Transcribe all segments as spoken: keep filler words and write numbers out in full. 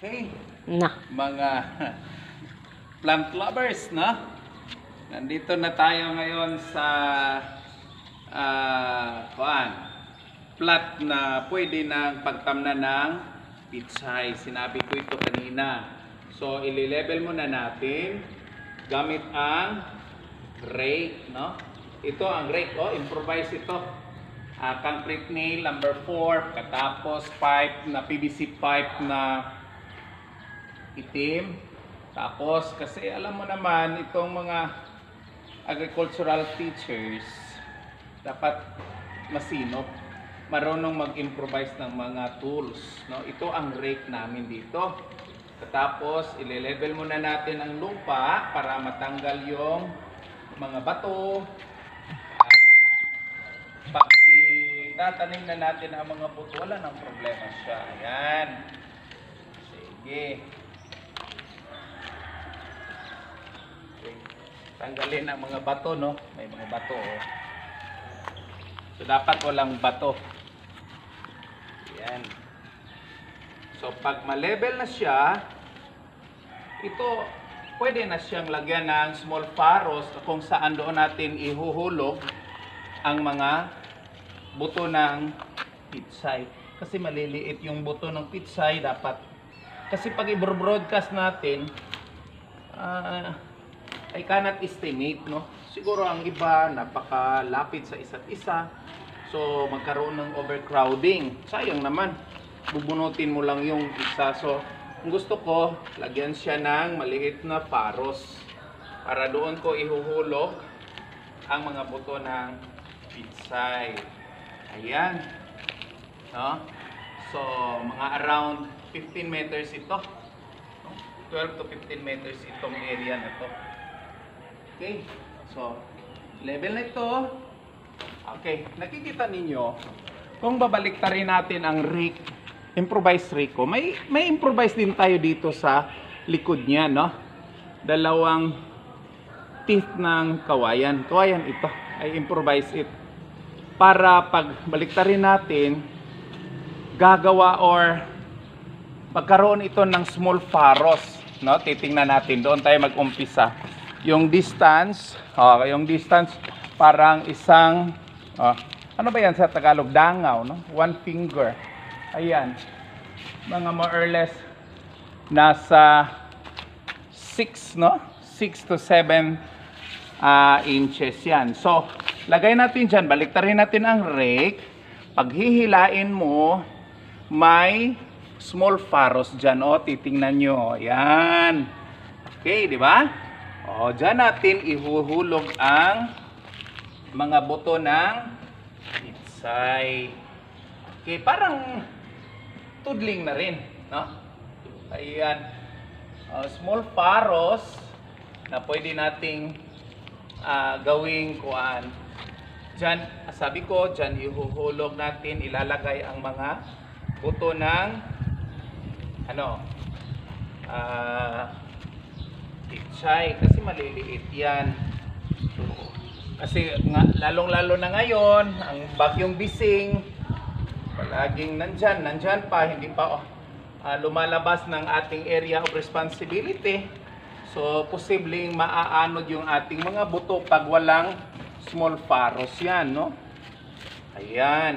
Okay, Na. mga plant lovers, no? Nandito na tayo ngayon sa uh, kuan, plat na pwede nang pagtamnan ng pitsay. Sinabi ko ito kanina. So, ili-level muna natin gamit ang rake, no? Ito ang rake, oh, improvise ito. Uh, concrete nail number four, katapos pipe na P V C pipe na itim. Tapos kasi alam mo naman itong mga agricultural teachers dapat masinop, marunong mag-improvise ng mga tools, no? Ito ang rake namin dito. Tapos ile-level muna natin ang lupa para matanggal yung mga bato. At pag itatanim na natin ang mga buto, wala nang problema siya. Ayan. Sige. Okay. Tanggalin ang mga bato, no? May mga bato, oh. So, dapat walang bato. Ayan. So, pag ma-level na siya, ito, pwede na siyang lagyan ng small faros kung saan doon natin ihuhulog ang mga buto ng pitsay. Kasi maliliit yung buto ng pitsay, dapat. Kasi pag i-broadcast natin, uh, I cannot estimate, no? Siguro ang iba napakalapit sa isa't isa. So magkaroon ng overcrowding. Sayang naman. Bubunutin mo lang yung isa. So ang gusto ko, lagyan siya ng maliit na faros para doon ko ihuhulog ang mga buto ng pitsay. Ayan. No? So mga around fifteen meters ito. twelve to fifteen meters itong area na to. Okay, so level na ito. Okay, nakikita ninyo kung babaliktarin natin ang rake, improvised rake ko. May may improvise din tayo dito sa likod niya, no? Dalawang teeth ng kawayan. Kawayan ito. I improvise it para pag baliktarin natin, gagawa or pagkaroon ito ng small faros, no? Titingnan natin, doon tayo mag-umpisa. Yung distance, oh, yung distance parang isang, oh, ano ba yan sa Tagalog? Dangaw, no? One finger. Ayan. Mga more or less nasa six, no? six to seven uh, inches yan. So, lagay natin dyan, baliktarin natin ang rake. Paghihilain mo, may small faros dyan, oh, titingnan nyo. Ayan. Okay, di ba? O, dyan natin ihuhulog ang mga buto ng pitsay. Okay, parang tudling na rin, no? Ayan. Uh, small faros na pwede nating uh, gawing kuan. Dyan, sabi ko, dyan ihuhulog natin, ilalagay ang mga buto ng ano, ah, uh, pitsay, kasi maliliit yan. Kasi nga, lalong-lalo na ngayon, ang bagyong Bising, palaging nandyan, nandyan pa, hindi pa oh, uh, lumalabas ng ating area of responsibility. So, posibleng maaanod yung ating mga buto pag walang small faros yan, no? Ayan.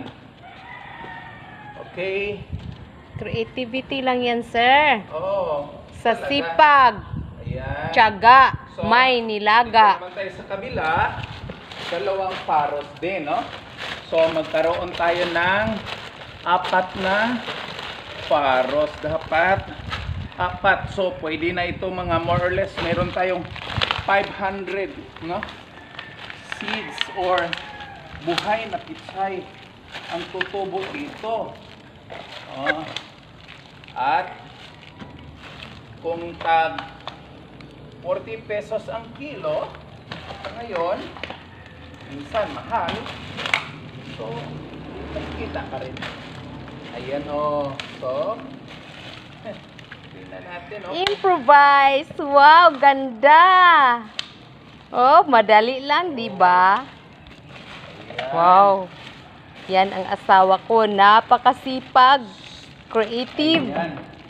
Okay. Creativity lang yan, sir. Oo. Sa Talaga. sipag. Ayan. Tiyaga. So, may nilaga. dito naman tayo sa kabila, dalawang faros din, no? So, magkaroon tayo ng apat na faros. Dapat apat. So, pwede na ito mga more or less. Meron tayong five hundred, no? Seeds or buhay na pitsay ang tutubo dito. Oh. At kung tag forty pesos ang kilo, ngayon, minsan mahal. So, nakikita ka rin. Ayan, oh. So, tingnan natin, oh. Improvise. Wow, ganda. Oh, madali lang, di ba? Wow. Yan ang asawa ko. Napakasipag. Creative. Ayan.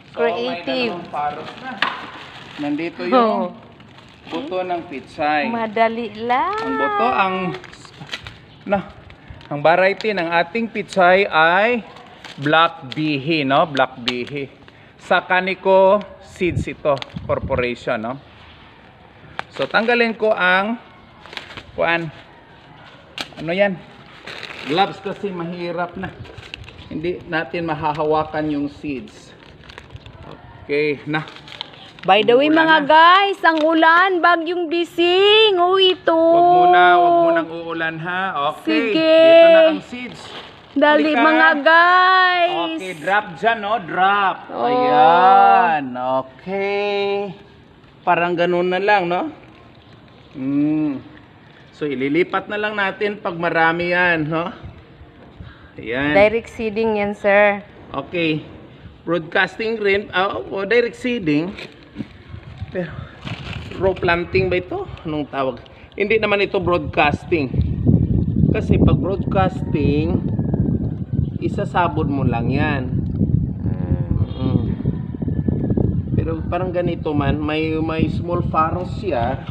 So, may Creative. dalawang paros na. Nandito Oh. yung buto ng pitsay. Madali lang. Ang buto, ang na, ang variety ng ating pitsay ay Black Bihi, no? Black Bihi. Sa Kaniko Seeds ito, corporation, no? So, tanggalin ko ang kuan. Ano yan? Gloves kasi mahirap na. Hindi natin mahahawakan yung seeds. Okay, na. By the way, Umuulan mga na. guys, ang ulan, bagyong bising. Oh, ito. Wag muna, wag munang uulan ha. Okay, Sige. dito na ang seeds. Dali, Halika. mga guys. Okay, drop dyan, no? Drop. Oh. Ayan. Okay. Parang ganun na lang, no? Mm. So, ililipat na lang natin pag marami yan, no? Ayan. Direct seeding yan, sir. Okay. Broadcasting rin. Oh, oh, direct seeding. Pero, raw planting ba ito? Anong tawag? Hindi naman ito broadcasting. Kasi pag broadcasting, isasabod mo lang yan. Mm. Pero parang ganito man, may may small furrows siya.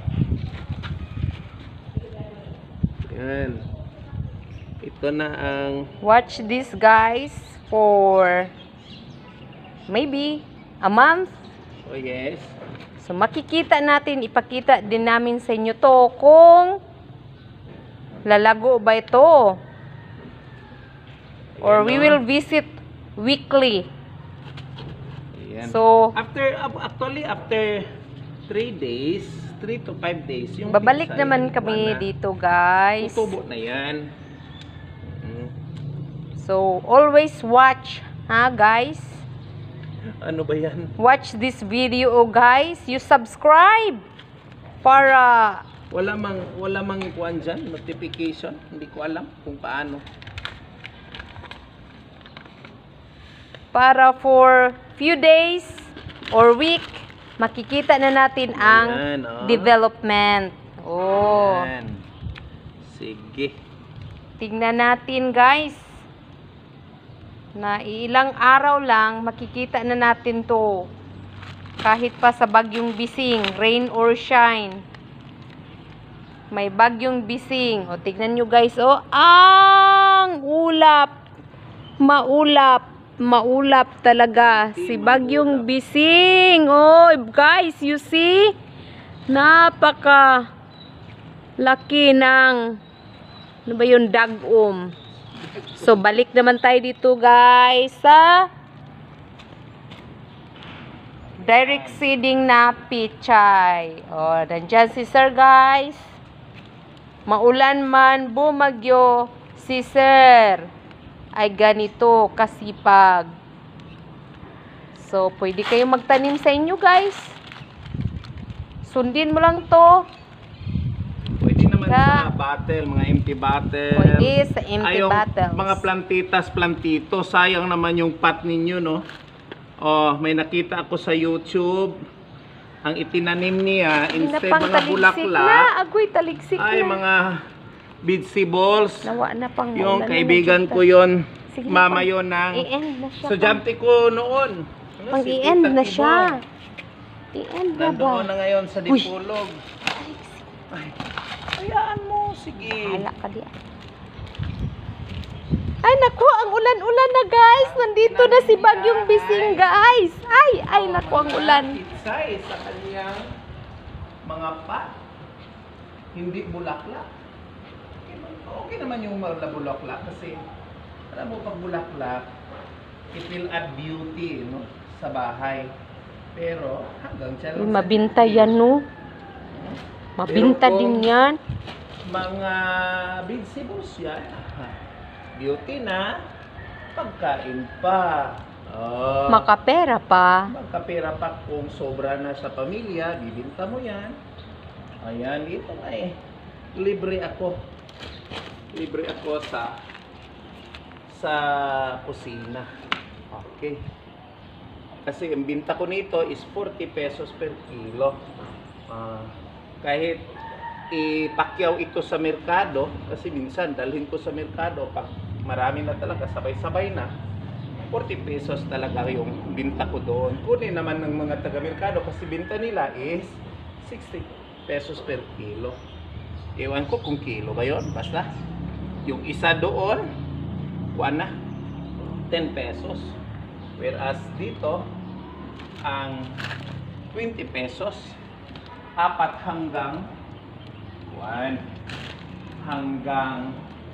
Yan. Ito na ang Watch this, guys, for maybe a month. oh yes. So, makikita natin, ipakita din namin sa inyo to kung lalago ba ito. Or Ayan, we no? will visit weekly. Ayan. So, after actually after three days, three to five days, yung babalik pitsay, naman yung kami na, dito, guys. tutubo na yan. Mm. So, always watch, ha, guys? Ano ba yan? Watch this video, guys. You subscribe para Wala mang wala mang kuan dyan, notification. Hindi ko alam kung paano. para for few days or week makikita na natin ang Ayan, oh. development. Oh. Ayan. Sige. Tingnan natin, guys. Na ilang araw lang makikita na natin 'to. Kahit pa sa bagyong bising, rain or shine. May bagyong bising. O, tignan nyo, guys. O, ang ulap. Maulap. Maulap talaga. Si bagyong bising. O, guys, you see? Napaka laki ng ano ba yun? Dagom. So, balik naman tayo dito, guys, sa direct seeding na pichay. O, nandyan si sir, guys. Maulan man, bumagyo, si sir ay ganito kasipag. So, pwede kayong magtanim sa inyo, guys. Sundin mo lang to. Pwede naman Ka- sa bottle, mga empty bottle. Pwede sa empty Ay, yung bottles. mga plantitas, plantito. Sayang naman yung pot ninyo, no? Oh, may nakita ako sa YouTube. Ang itinanim niya, instead Napang mga taligsik bulaklak, na. Agoy, taligsik ay na. mga vegetables. Nawa na pang Yung maulan na kaibigan nakita. ko yon, Sige, mama pang- yon ng I-end na siya. estudyante ko noon. Ano, Pang si i-end Tita na Tibo. siya. I-end na ba? Nandoon na ngayon sa Uy. Dipulog. Ay, hayaan mo, sige. Hala ka di. Ay, naku, ang ulan-ulan na, guys. Nandito na si Bagyong Bising, guys. Ay, ay, naku, ang ulan. Pitsay sa kanyang mga pot. Hindi bulaklak. Okay, man- okay naman yung mga bulaklak kasi alam mo pag bulaklak, it will add beauty, no, sa bahay. Pero hanggang siya Uy, lang sa mabinta beauty. yan, no? Mabinta Pero din kung yan. Mga vegetables yan. Beauty na, pagkain pa. Oh. Makapera pa. Magkapera pa kung sobra na sa pamilya, bibinta mo yan. Ayan, dito na eh. Libre ako. Libre ako sa sa kusina. Okay. Kasi ang binta ko nito is forty pesos per kilo. Ah, kahit ipakyaw ito sa merkado, kasi minsan dalhin ko sa merkado pag marami na talaga, sabay-sabay na. forty pesos talaga yung binta ko doon. Kunin naman ng mga taga-merkado kasi binta nila is sixty pesos per kilo. Ewan ko kung kilo ba yun. Basta, yung isa doon, kuha na, ten pesos. Whereas dito, ang twenty pesos, apat hanggang one hanggang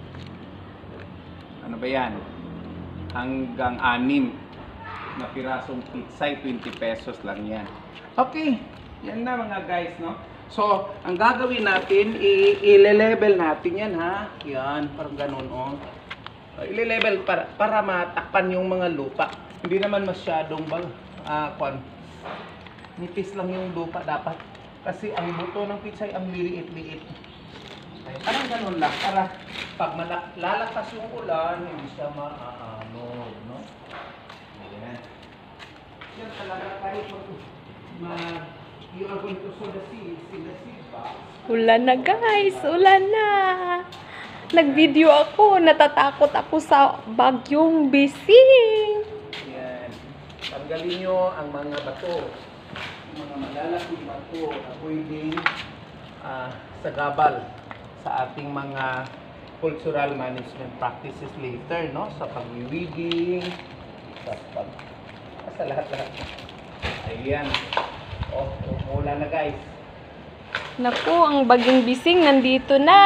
ano ba yan? Hanggang anim na pirasong pizza, twenty pesos lang yan. Okay, yan na mga guys, no? So, ang gagawin natin, i-level natin yan, ha? Yan, parang ganun, oh. I-level para, para matakpan yung mga lupa. Hindi naman masyadong bang, ah, kwan, nipis lang yung lupa dapat. Kasi ang buto ng pizza ay ang liliit-liit. Okay, parang ganun lang, para pag malak lalakas yung ulan, hindi siya maaano, no? Ayan. Yan talaga kahit mag, mag you are going to sow the seeds in the seed box. Ulan na guys, ulan na. Nag-video ako, natatakot ako sa bagyong bising. Yan. Tanggalin nyo ang mga bato. Ang mga malalaking bato na pwedeng uh, sagabal sa ating mga cultural management practices later, no? Sa pag-weeding, sa pag... sa lahat-lahat. Ayan. Oh, umulan na guys. Naku, ang bagyong bising nandito na.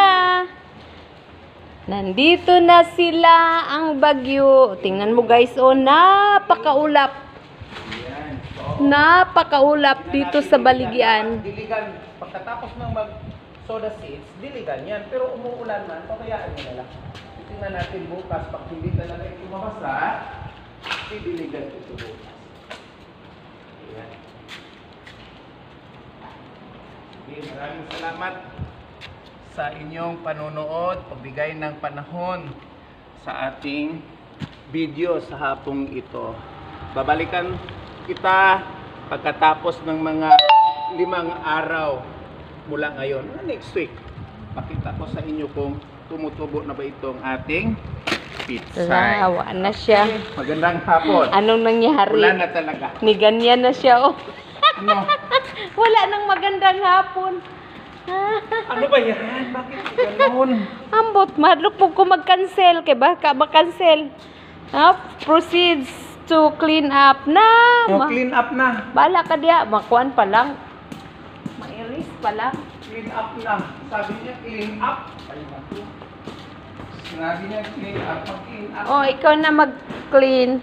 Nandito na sila ang bagyo. Tingnan mo guys, oh, napakaulap. Ayan. So, Napakaulap dito sa Baligyan. Diligan, pagkatapos ng mag-soda seeds, diligan yan. Pero umuulan man, pakayaan nyo na lang. Tingnan natin bukas, pag hindi talaga ito mabasa, didiligan ito bukas. Ayan. Okay, maraming salamat sa inyong panonood, pagbigay ng panahon sa ating video sa hapong ito. Babalikan kita pagkatapos ng mga limang araw mula ngayon. Next week, pakita ko sa inyo kung tumutubo na ba itong ating pizza. Lawa na siya. Okay, magandang hapon. Anong nangyari? Wala na talaga. Ni ganyan na siya, oh. Ano? Wala nang magandang hapon. Ano ba yan? Bakit ganun? Ambot, madlok po ko mag-cancel. Kaya ba ka mag-cancel? Ha? Proceeds to clean up na. Oh, Ma- clean up na. Bala ka diya. Makuan pa lang. Mairis pa lang. Clean up na. Sabi niya clean up. Ay, naku. Sinabi niya clean up. Mag-clean up. Oh, ikaw na mag-clean.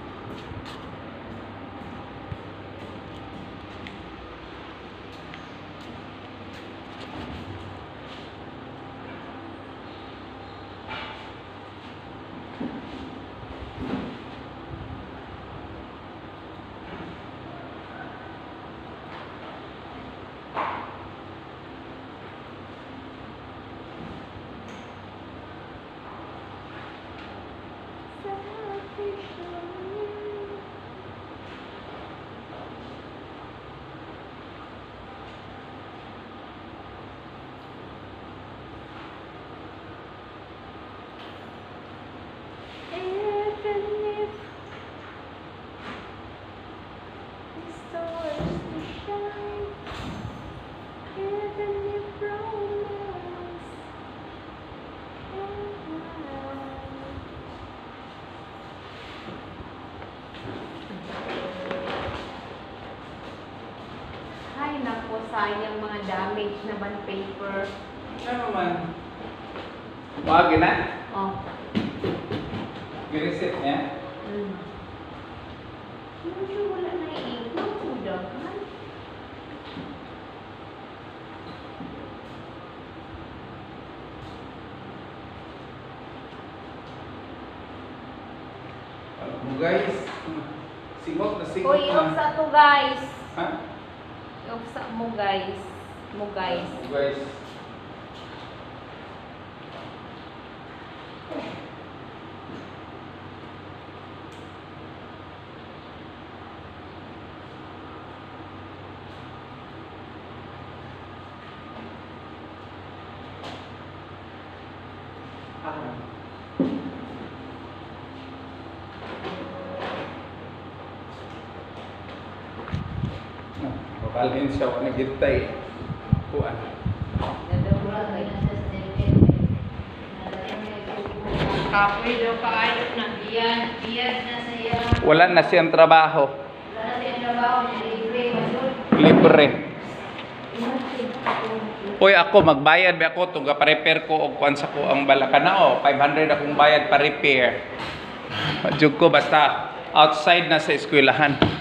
Ay, naku, sayang mga damage naman paper. Ano man? Wag na. Oh. I-reset niya. Mm. Medyo wala na iikot. Udah kan? Ano guys? Singot na singot Uy, na. sa to guys. Ha? Sa mo guys. Mo guys. Ano guys? Ah. Babalhin siya, wala nagitay. Kuan. Kapoy daw kaayo na. Biyan, biyan na saya. Wala na siyang trabaho. Wala na siyang trabaho. Libre. Libre. Uy, ako magbayad ba ako tong ga-repair ko og kuan sa ko ang Balacanao. five hundred akong bayad pa repair. Jud ko basta outside na sa eskwelahan.